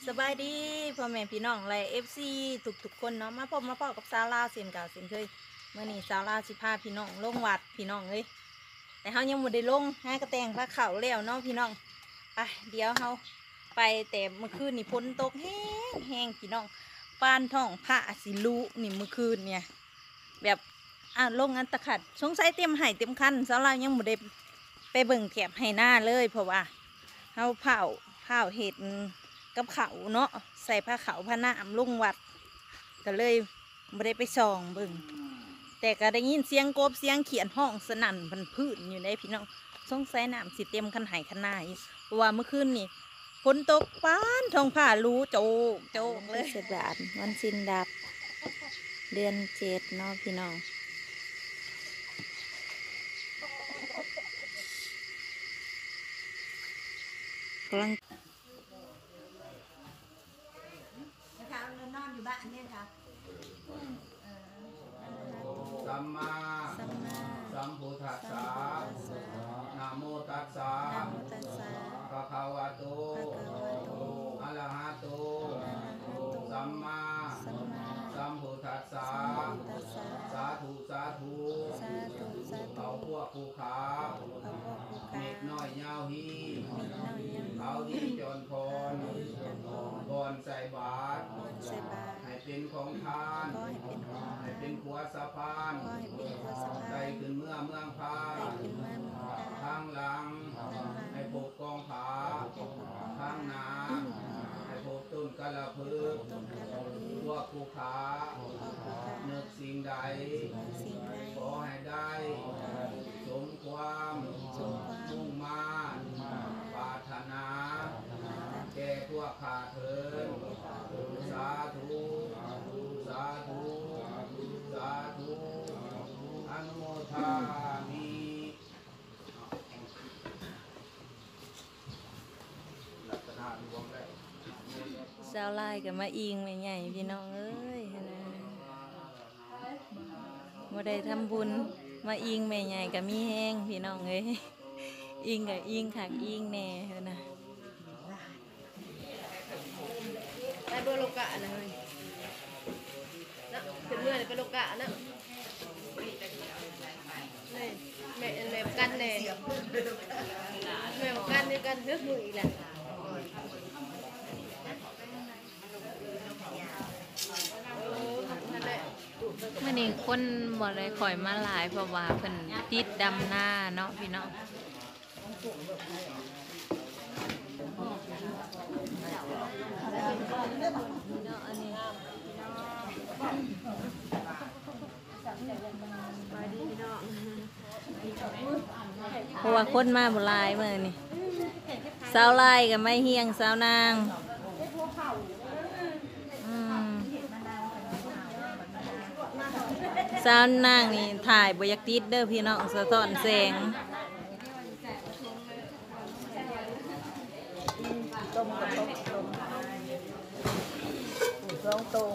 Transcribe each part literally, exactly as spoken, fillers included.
สบายดีพ่อแม่พี่น้องและเอฟซีทุกทุกคนเนาะมาพบมาพบกับซาลาเสียนเก่าเสียนเคยเมื่อนี้ซาลาสิพาพี่น้องลงวัดพี่น้องเลยแต่เฮายังบ่ได้ลงหากระแตงพระเขาแล้วเนาะพี่น้องไปเดี๋ยวเฮาไปแต่เมื่อคืนนี่ฝนตกแห้งแห้งพี่น้องปานท้องพระสิลุนี่เมื่อคืนเนี่ยแบบอ่ะลงอันตะขัดสงสัยเต็มไห่เต็มคันซาลายังบ่ได้ไปเบิ่งแถบไห่หน้าเลยเพราะว่าเฮาเผาเผาเห็ดกับเขาเนาะใส่ผ้าเขาผ้าหน้าลุงวัดก็เลยไม่ได้ไปส่องเบิ่งแต่ก็ได้ยินเสียงกบเสียงเขียนห้องสนั่นพันพื้นอยู่ในพี่น้องสงสัยน้ำสิเต็มคันไหคันหน้าอีกเพราะว่าเมื่อคืนนี่ฝนตกปานทองผ้ารู้โจกโจกเลยเสดานวันสินดับเดือนเจ็ดเนาะพี่น้องกำลังนอนอยู่บ้านเนี่ยค่ะสัมมาสัมพุทธัสสะนะโมตัสสะภะคะวะโตอะระหะโตสัมมาสัมพุทธัสสะสาธุสาธุเขาพวกภูเขาเม็ดน้อยยาวฮีเขาดีจนพรก่อนใส่บาตรให้เป็นของทานให้เป็นขัวสะพานใจขึ้นเมื่อเมืองพาทางหลังให้พบกองผาทางหนาให้พบต้นกะละพึกพวกภูขานึกสิ่งใดขอให้ได้สมความมุ่งมาปรารถนาแก่พวกข้าเถิดสาธุสาธุสาธุอนุโมทามิลักษณะรวมแล้วเจ้าไล่กับมาอิงไม่ใหญ่พี่น้องเอ้ยนะมาได้ทำบุญมาอิงไม่ใหญ่กับมีแห้งพี่น้องเอ้ยอิงกับอิงขักอิงแน่นะไปเบอร์โลกะนะเฮ้ยนะถึงเมื่อเลยไปโลกะนะนี่แม่แม่กันแน่แม่กันนี่กันนึกมืออีกแหละเมื่อนี้คนบ่ได้คอยมาหลายเพราะว่าเพิ่นติดดำหน้าเนาะพี่น้องเพราะว่าคนมาบ่หลายมื้อนี้สาวไล่กับไม่เฮียงสาวนางสาวนางนี่ถ่ายบอยากติดเด้อพี่น้องสะท้อนแสงต้มกับต้มต้มลองโต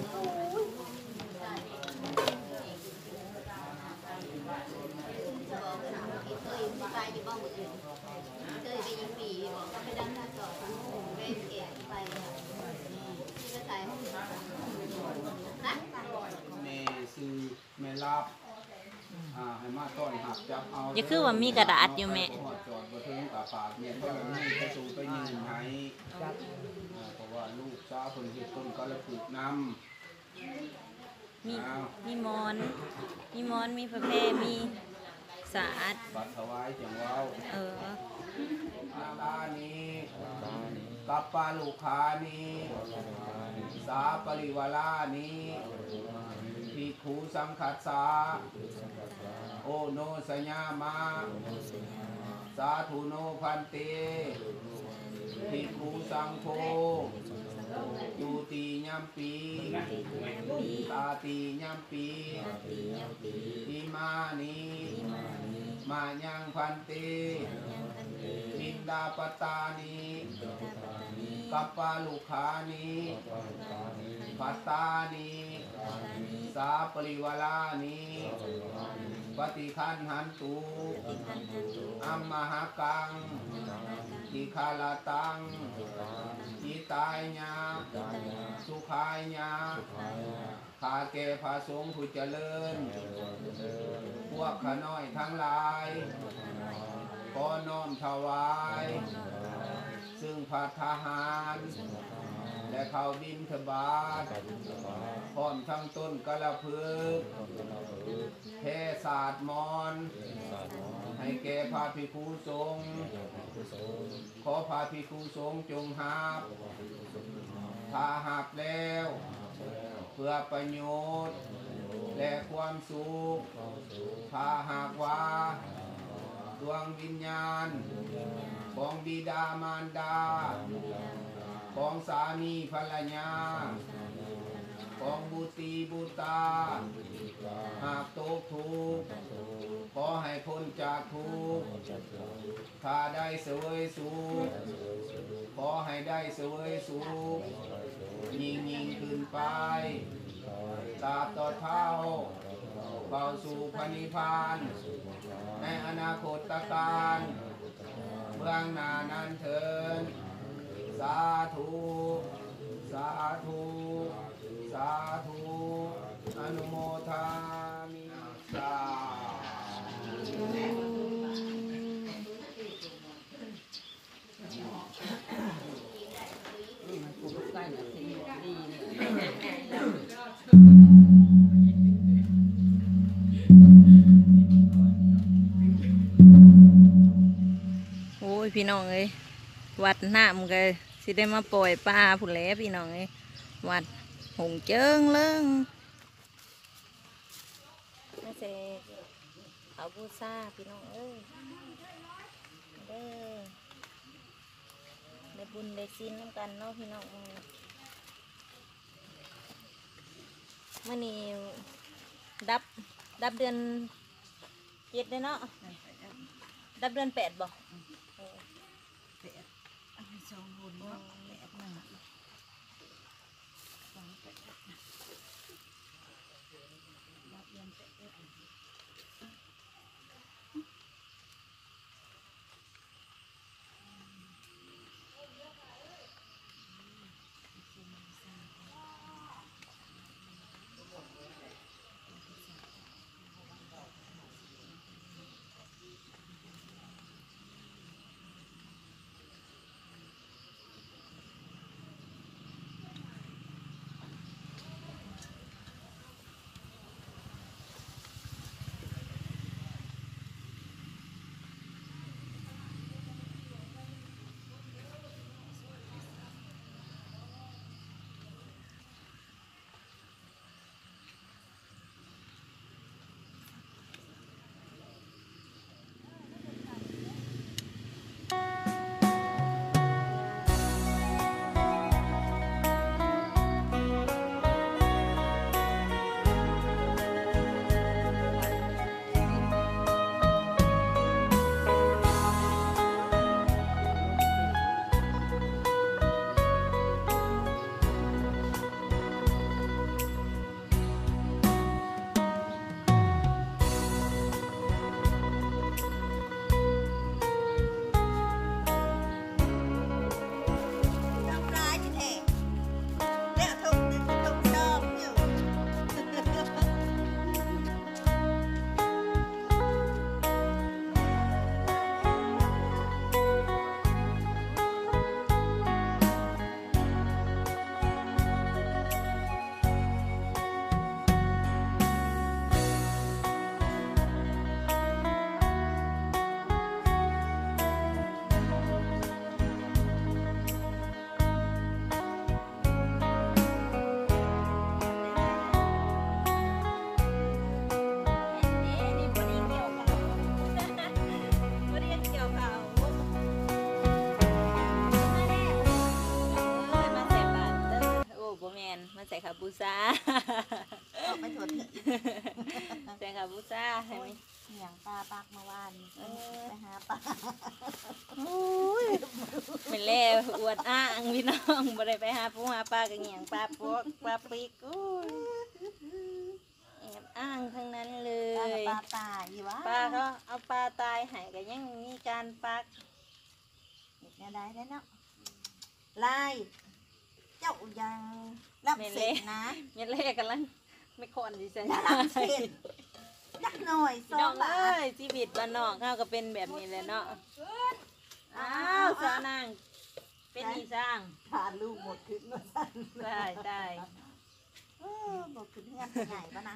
แม่รับอ่าให้มาต้อนหักจับเอาอย่าคือว่ามีกระดาษอยู่แม่จอดบนถึงตาปากเมียก็ให้ไปสู่ไปยืนให้เพราะว่าลูกสาวคนที่ต้นก็เลยฝึกนำมีมีมอนมีมอนมีพระเพมีสาดบัดถวายจังว้าวเออนาลานี้กัปปาลูคานี้สาปริวาลานี้ภิกขุสังคัสสะโอโนสัญญามาสาธุโนพันเตภิกขุสังโฆยูติยัมปีตาติยัมปีอิมานิมายังพันเตบินดาปตานิกัปปาลุขานิปัตตานิสาปริวาลานิปฏิคันหันตุติคันหันตุอัมมหากังอัมมหากังอิคาลาตัง อิตายญาอิตายะสุขายญาขายะข้าแก่พระสงฆ์ผู้เจริญ พวกข้าน้อยทั้งหลายข้าน้อยทั้งหลายขอน้อมถวาย ซึ่งภัตตาหาร และข้าวบิณฑบาตพร้อมทั้งต้นกะละพึกษ์เทศาสตร์มอน ให้แก่พระภิกขุสงฆ์ขอพระภิกขุสงฆ์จงหาบถ้าหาบแล้ว เพื่อประโยชน์ และความสุขถ้าหากว่าดวงวิญญาณ ของบิดามารดา ของสามีภรรยา ของบุตรีบุตา หากตกทุกข์ขอให้พ้นจากทุกข์ถ้าได้เสวยสุขขอให้ได้เสวยสุขยิ่งยิ่งขึ้นไปตราบต่อเท่าเข้าสู่พระนิพพานในอนาคตการเบื้องหน้านั้นเถิดสาธุสาธุสาธุอนุโมทามิสาโอ้ยพี่น้องเอ้ยวัดน้ำก็สิได้มาปล่อยปลาผุนแหล้วพี่น้องเอ้ยวัดหงเจิงเลิงไม่ใช่เอาบูซาพี่น้องเอ้ยเด้อได้บุญได้ศีลน้ำกันเนาะพี่น้องมื่อนี้ดับดับเดือนเจ็ดเลยเนาะดับเดือนแปดบ่สองบุญเนาะแปดหนึ่งสองแปดรับเรียนแปดคาบูซาออกไปถวดที่ใส่คาบูซาใช่ไหมเหนียงปลาปักเมื่อวานไปหาปลาเป็นเล่อวดอ้างพี่น้องบ่ได้ไปหาปูหาปลากันเหงียงปลาปวกปลาปีกอุ้ยแอบอ่างทั้งนั้นเลปลากับยปลาตายอยู่วะปลาเขาเอาปลาตายใหายก็ยังมีการปักเด็กเนี่ยได้แล้วเนาะลายเจ้ายังรับเสร็จนะเม็ดเล็กกันแล้วไม่คนดิฉันอย่ารับเสร็จนักหน่อยสพี่อน้อง งบาเอ้ทยชีวิตบ้านนอกเขาก็เป็นแบบนี้แหละเนาะอ้าวสาวนางเป็นอีสร้างพาลูกหมดขึ้นมาสั่นได้ได้เออบอกขึ้นเงี้ยใหญ่ปะนะ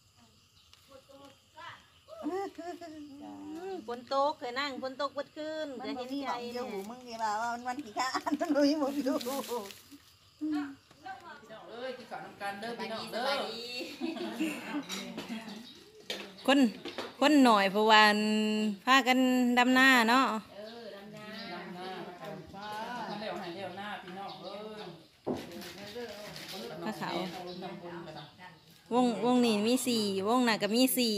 อืมฝนตกเคยนั่งฝนตกเบิดขึ้นมันก็บ่เห็นมีหใจมองอเนี่ยู่ยมึงนี่ว่าว่ามันขี้ข้านมันบ่มีหมองอยู่พี่น้องเอ้ยกินข้าวน้ำกันเด้อพี่น้องเด้อคนคนหน่อยเพราะว่าพากันดำหน้าเนาะเออดำนาดำหน้าดำฟ้าทำเร็วให้เร็วหน้าพี่น้องเอ้ยพระเขาเอาลงทำบุญไปนะวงวงนี้มีสี่วงน่ะก็มีสี่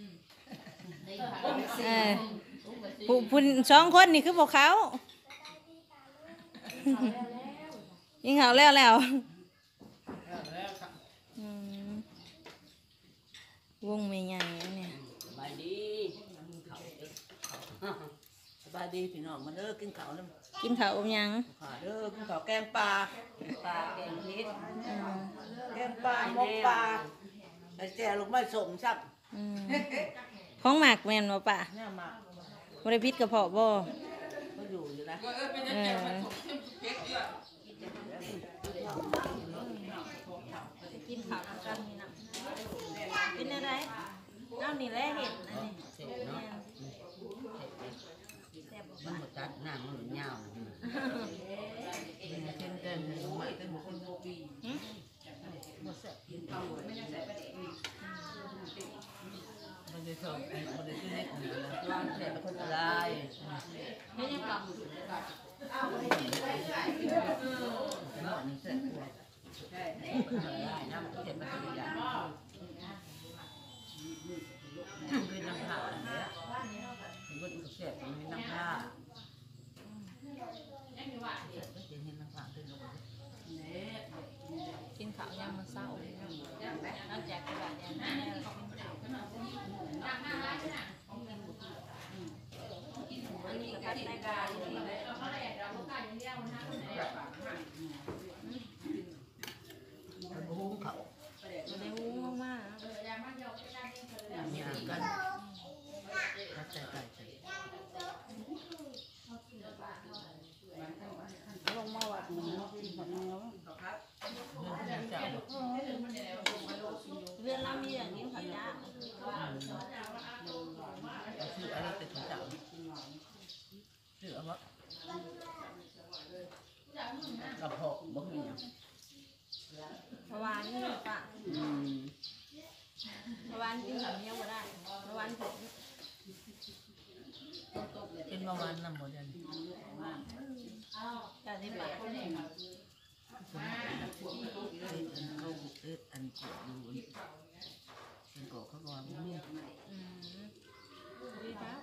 เออผู้ผู้สองคนนี่คือพวกเขายิงเขาแล้วแล้วแล้วแล้วครับอืมวงไม่ใหญ่อันเนี่ยสบายดีเขาเด้อเขาสบายดีพี่น้องมาเด้อกินข้าวน้ำกินข้าวอบหยังขาเด้อกินข้าวแกงปลาปลาแกงเห็ดอืมแกงปลาหมกปลาไอ้แจ่ลูกไม้สมซับอืมของหมักแม่นบ่ป่ะเนี่ยมาบ่ได้พิษกระเพาะบ่ก็อยู่อยู่นะเออเป็นยังเอไงอมันสมเข้มเผ็ดด้วยกินข้าวน้ำกันนี่นะเป็นอะไรน้ำนี่แหละเห็ดอันนี้เสร็จเนาะมันหมดจัดหน้ามันหลุดยาวเช่นเดินใหม่เป็นหมดคนโบปีหมดเสร็จกินข้าวไม่ยังใส่ประเด็นมันจะชอบมันจะขึ้นเล็กเหนือแล้วร้านเสร็จเป็นคนลายไม่ยังกลับ nó mình sẽ lại năm cái mà tôi làm cái năm hạ đấy thì vẫn sẽ cái năm hạ cái năm hạ cái lúc กินข้าวยามมื้อเช้านอกจากกระบะยามนี้แล้วอันนี้ก็เป็นรายการที่บ่ได้หูมาก nhà cần các tay tay tay ลงมาวัดหนึ่งกินผักเนื้อเรื่องเรามีอย่างนี้ค่ะจ้า sự ai tới thủ tạo sự mất gặp hộ bốc mình เพราะวานนี่ปะ ừ เพราะวานกินแบบนี้ก็ได้เพราะวานผม trên bao ăn nằm một lần แต่ที่ปะ Tết ăn câu Tết ăn cổ luôn ăn cổ các con cũng biết อืมดีครับ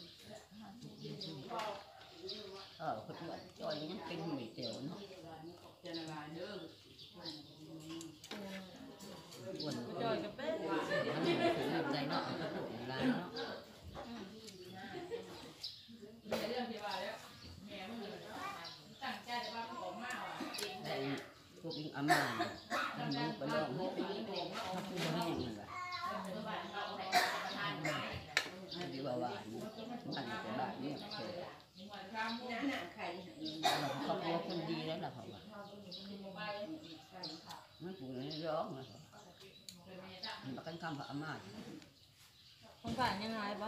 ở khuất luận cho những kinh mì tiểu nó buồn จอยกับเป้ dày nọ các bộ lá nó đây cô kinh ấm mà ăn nó bánh đậu hết nó không có nghe nữa là đi vào bạn bạn của bạn nhé là không có con đi đó là phải nó cũng lấy gió mà mà canh cam phải ấm mà คนผ่านยังไงปะ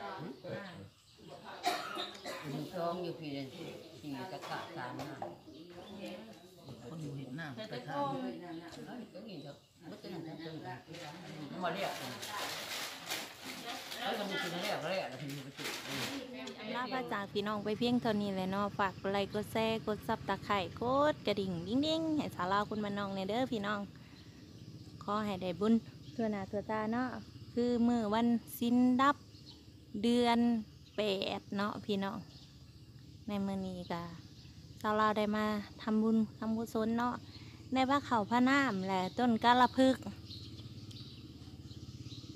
mình cho nhiều khi là thì tất cả tám mà con nhiều hiện nào แต่ tất แต่ cả โกง nó thì có gì được bất cứ làm sao từng nó mà đẹp đấy là một cái nó đẹp nó đẹp là thì mình phải ลาพระจากพี่น้องไปเพียงเท่านี้เลยเนาะฝากกดไลค์กดแชร์กดซับตะไคร่กดกระดิ่งดิ้งดิ้งๆให้สาวลาวคุณมาน้องในเด้อพี่น้องขอให้ได้บุญทั่วหน้าทั่วตาเนาะคือมื้อวันสิ้นดับเดือนแปดเนาะพี่น้องในมื้อนี้ก็สาวลาวได้มาทำบุญทำกุศลเนาะได้พระเขาพระน้ำและต้นกาลพึกษ์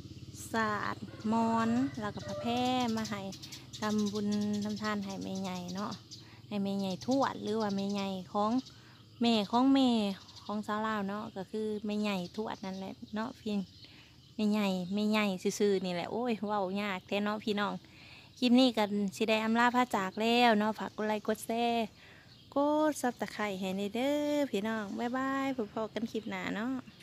ศาสตร์มอนแล้วก็พระแพร่มาให้ทำบุญทำทานให้แม่ใหญ่เนาะให้แม่ใหญ่ทวดหรือว่าแม่ใหญ่ของแม่ของแม่ของสาวลาวเนาะก็คือแม่ใหญ่ทวดนั่นแหละเนาะพี่แม่ใหญ่แม่ใหญ่ซื่อๆนี่แหละโอ้ยเว้ายากแท้เนาะพี่น้องคลิปนี้กันสิได้อำลาพระจากแล้วเนาะฝากกดไลค์กดแชร์กดซับตะไคร้ให้ในเด้อพี่น้องบ๊ายบายพบกันคลิปหน้าเนาะ